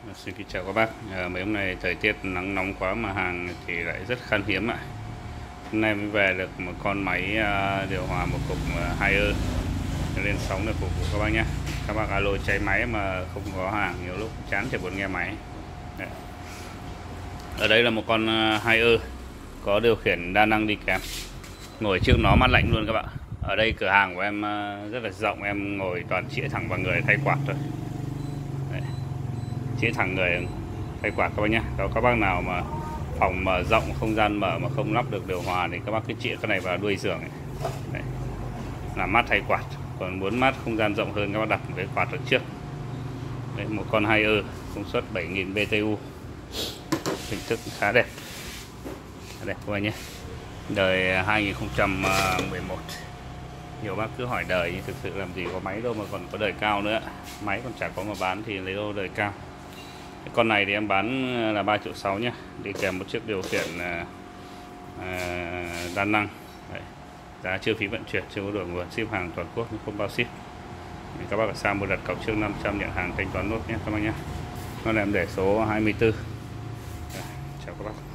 Xin kính chào các bác. Mấy hôm nay thời tiết nắng nóng quá mà hàng thì lại rất khan hiếm ạ. Hôm nay mới về được một con máy điều hòa một cục 2 lên sóng để phục vụ các bác nhé. Các bác alo cháy máy mà không có hàng, nhiều lúc chán chỉ buồn nghe máy. Đấy. Ở đây là một con 2 có điều khiển đa năng đi kèm. Ngồi trước nó mát lạnh luôn các bạn. Ở đây cửa hàng của em rất là rộng, em ngồi toàn chĩa thẳng vào người thay quạt thôi. Đấy. Chĩa thẳng người thay quạt các bác nhé. Đó, các bác nào mà phòng mà rộng, không gian mở mà không lắp được điều hòa thì các bác cứ chĩa cái này vào đuôi giường này. Đấy. Làm mát thay quạt. Còn muốn mát không gian rộng hơn các bác đặt cái quạt ở trước. Đấy, một con 2 công suất 7000 BTU, hình thức khá đẹp. Khá đẹp các bác nhé. Đời 2011. Nhiều bác cứ hỏi đời nhưng thực sự làm gì có máy đâu mà còn có đời cao nữa. Máy còn chả có mà bán thì lấy đâu đời cao. Cái con này thì em bán là 3,6 triệu nhé, đi kèm một chiếc điều khiển đa năng. Đấy. Giá chưa phí vận chuyển, chưa có đổi nguồn, ship hàng toàn quốc nhưng không bao ship. Các bác ở xa mua đặt cọc trước 500 nhận hàng thanh toán nốt nhé các bác nhé. Con này em để số 24. Đấy. Chào các bác.